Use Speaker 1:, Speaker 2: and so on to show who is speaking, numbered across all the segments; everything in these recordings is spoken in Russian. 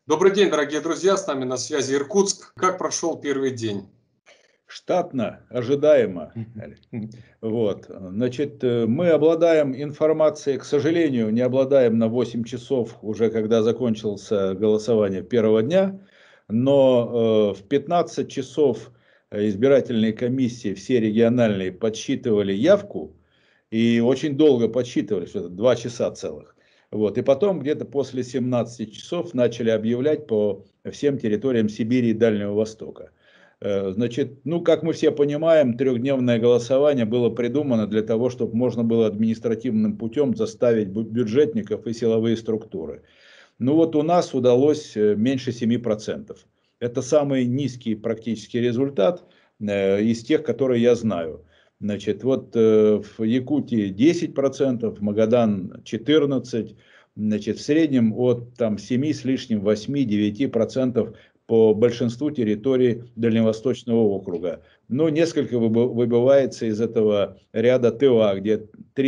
Speaker 1: Добрый день, дорогие друзья, с нами на связи Иркутск. Как прошел первый день?
Speaker 2: Штатно, ожидаемо. Вот. Значит, мы обладаем информацией, к сожалению, не обладаем на 8 часов, уже когда закончился голосование первого дня, но в 15 часов избирательные комиссии, все региональные, подсчитывали явку, и очень долго подсчитывали, что это 2 часа целых. Вот. И потом где-то после 17 часов начали объявлять по всем территориям Сибири и Дальнего Востока. Значит, ну, как мы все понимаем, трехдневное голосование было придумано для того, чтобы можно было административным путем заставить бюджетников и силовые структуры. Ну вот у нас удалось меньше 7%. Это самый низкий практически результат из тех, которые я знаю. Значит, вот в Якутии 10%, в Магадан 14%, значит, в среднем от там, 7 с лишним, 8-9% по большинству территорий Дальневосточного округа. Но несколько выбивается из этого ряда ТВА, где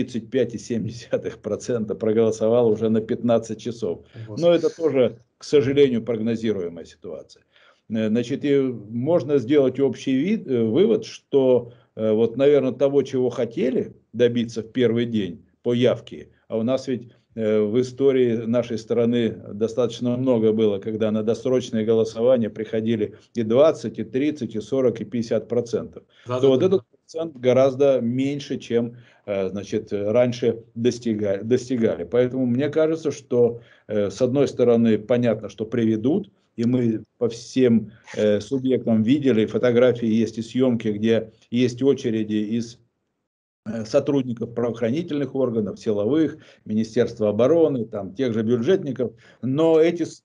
Speaker 2: 35,7% проголосовало уже на 15 часов. Но это тоже, к сожалению, прогнозируемая ситуация. Значит, и можно сделать общий вывод, что вот, наверное, того, чего хотели добиться в первый день по явке, а у нас ведь в истории нашей страны достаточно много было, когда на досрочное голосование приходили и 20, и 30, и 40, и 50%. То вот этот процент гораздо меньше, чем значит, раньше достигали. Поэтому мне кажется, что с одной стороны понятно, что приведут, и мы по всем субъектам видели, фотографии есть и съемки, где есть очереди из сотрудников правоохранительных органов, силовых, Министерства обороны, там, тех же бюджетников, но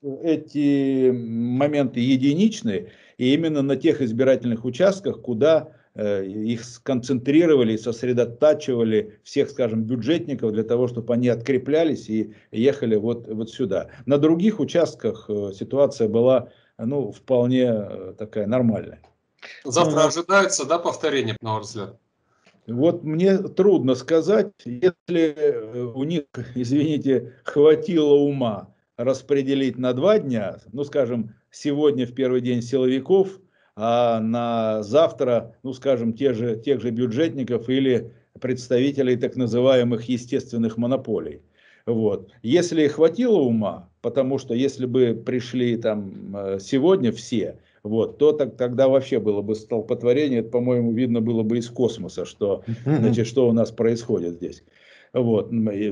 Speaker 2: эти моменты единичны, и именно на тех избирательных участках, куда их сконцентрировали, сосредотачивали всех, скажем, бюджетников для того, чтобы они откреплялись и ехали вот сюда. На других участках ситуация была, ну, вполне такая нормальная.
Speaker 1: Завтра ожидается, да, повторение, на ваш взгляд?
Speaker 2: Вот мне трудно сказать, если у них, извините, хватило ума распределить на 2 дня, ну, скажем, сегодня в первый день силовиков, а на завтра, ну, скажем, тех же бюджетников или представителей так называемых естественных монополий. Вот. Если хватило ума, потому что если бы пришли там сегодня все, вот, то тогда вообще было бы столпотворение, это, по-моему, видно было бы из космоса, что, значит, что у нас происходит здесь. Вот,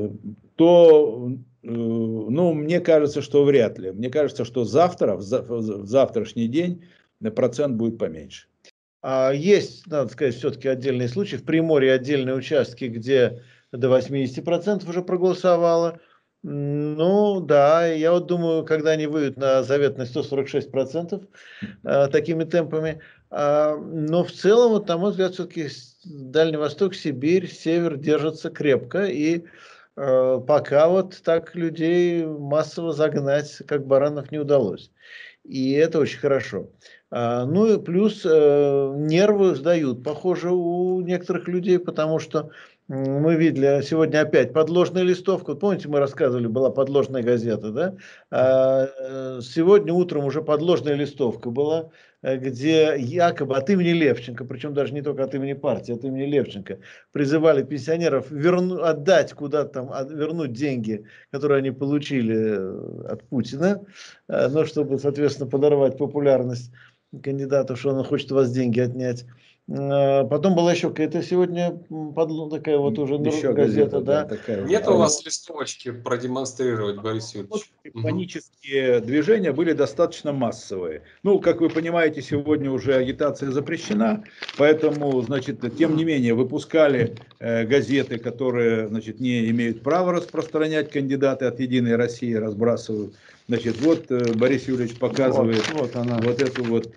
Speaker 2: то, ну, мне кажется, что вряд ли. Мне кажется, что завтра, в завтрашний день, процент будет поменьше.
Speaker 3: Есть, надо сказать, все-таки отдельные случаи. В Приморье отдельные участки, где до 80% уже проголосовало. Ну, да, я вот думаю, когда они выйдут на заветные 146% такими темпами. Но в целом, вот, на мой взгляд, все-таки Дальний Восток, Сибирь, Север держатся крепко. И пока вот так людей массово загнать, как баранов, не удалось. И это очень хорошо. Ну и плюс нервы сдают, похоже, у некоторых людей, потому что мы видели сегодня опять подложная листовка. Вот помните, мы рассказывали, была подложная газета, да? Сегодня утром уже подложная листовка была, где якобы от имени Левченко, причем даже не только от имени партии, от имени Левченко, призывали пенсионеров отдать куда-то там, вернуть деньги, которые они получили от Путина, но чтобы, соответственно, подорвать популярность кандидата, что он хочет у вас деньги отнять. Потом была еще какая-то сегодня такая вот уже еще газета, да.
Speaker 1: Такая. Нет у вас листовочки продемонстрировать, Борис Юрьевич?
Speaker 2: Панические движения были достаточно массовые. Ну, как вы понимаете, сегодня уже агитация запрещена, поэтому, значит, тем не менее, выпускали газеты, которые, значит, не имеют права распространять, кандидаты от «Единой России» разбрасывают. Значит, вот Борис Юрьевич показывает вот эту вот...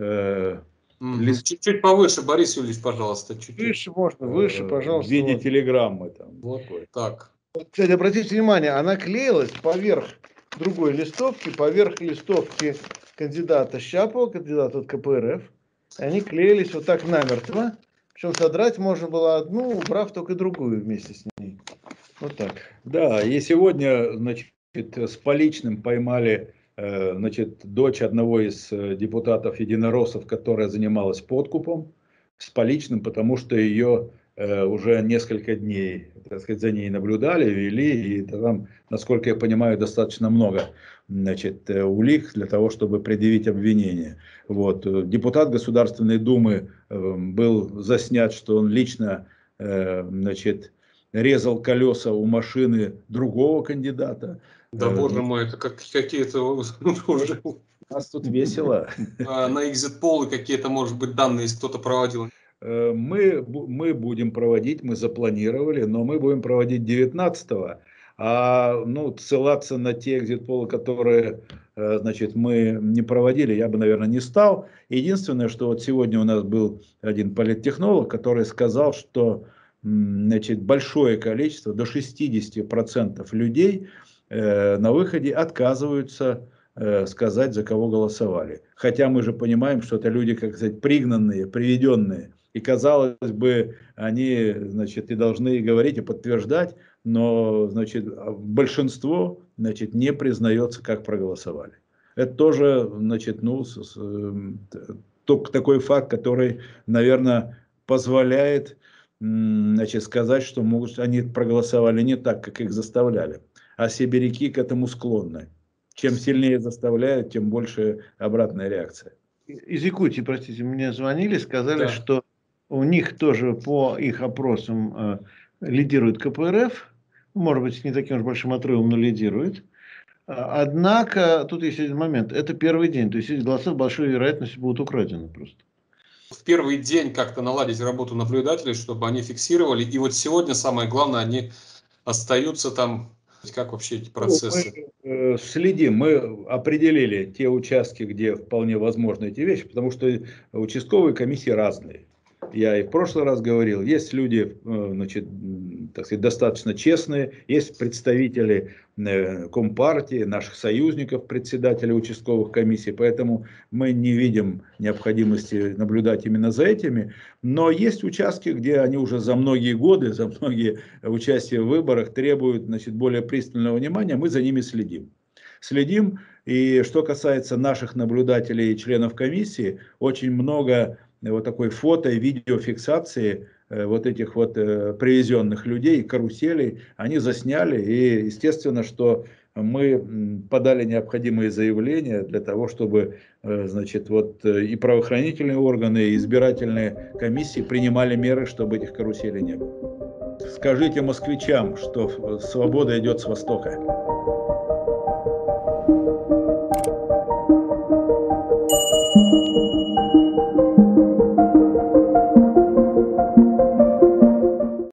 Speaker 1: Чуть-чуть повыше, Борис Юрьевич, пожалуйста. Чуть-чуть.
Speaker 3: Выше можно, выше, пожалуйста.
Speaker 2: В виде телеграммы. Там.
Speaker 1: Вот так.
Speaker 3: Кстати, обратите внимание, она клеилась поверх другой листовки, поверх листовки кандидата Щапова, кандидата от КПРФ. Они клеились вот так намертво. Причем содрать можно было одну, убрав только другую вместе с ней. Вот так.
Speaker 2: Да, и сегодня, значит, с поличным поймали значит, дочь одного из депутатов-единороссов, которая занималась подкупом, с поличным, потому что ее уже несколько дней, так сказать, за ней наблюдали, вели, и там, насколько я понимаю, достаточно много, значит, улик для того, чтобы предъявить обвинение. Вот. Депутат Государственной Думы был заснят, что он лично, значит, резал колеса у машины другого кандидата.
Speaker 1: Да, боже мой, это какие-то уже
Speaker 2: У нас тут весело.
Speaker 1: на экзит-полы какие-то, может быть, данные, если кто-то проводил.
Speaker 2: Мы будем проводить, мы запланировали, но мы будем проводить 19-го. А ну, ссылаться на те экзит-полы, которые, значит, мы не проводили, я бы, наверное, не стал. Единственное, что вот сегодня у нас был один политтехнолог, который сказал, что, значит, большое количество, до 60% людей на выходе отказываются сказать, за кого голосовали. Хотя мы же понимаем, что это люди, как сказать, пригнанные, приведенные. И, казалось бы, они, значит, и должны говорить, и подтверждать, но, значит, большинство, значит, не признается, как проголосовали. Это тоже, значит, ну, такой факт, который, наверное, позволяет, значит, сказать, что могут, они проголосовали не так, как их заставляли. А сибиряки к этому склонны. Чем сильнее заставляют, тем больше обратная реакция.
Speaker 3: Из Якутии, простите, мне звонили, сказали,
Speaker 1: Да.
Speaker 3: что у них тоже по их опросам лидирует КПРФ, может быть, не таким уж большим отрывом, но лидирует. Однако, тут есть один момент, это первый день, то есть эти голоса с большой вероятностью будут украдены просто.
Speaker 1: В первый день как-то наладить работу наблюдателей, чтобы они фиксировали. И вот сегодня самое главное, они остаются там. Как вообще эти процессы?
Speaker 2: Мы следим, мы определили те участки, где вполне возможны эти вещи, потому что участковые комиссии разные. Я и в прошлый раз говорил, есть люди, значит, так сказать, достаточно честные, есть представители Компартии, наших союзников, председателей участковых комиссий, поэтому мы не видим необходимости наблюдать именно за этими, но есть участки, где они уже за многие годы, за многие участия в выборах требуют, значит, более пристального внимания, мы за ними следим. И что касается наших наблюдателей и членов комиссии, очень много вот такой фото- и видеофиксации вот этих вот привезенных людей, каруселей, они засняли, и естественно, что мы подали необходимые заявления для того, чтобы, значит, вот и правоохранительные органы, и избирательные комиссии принимали меры, чтобы этих каруселей не было. Скажите москвичам, что свобода идет с востока.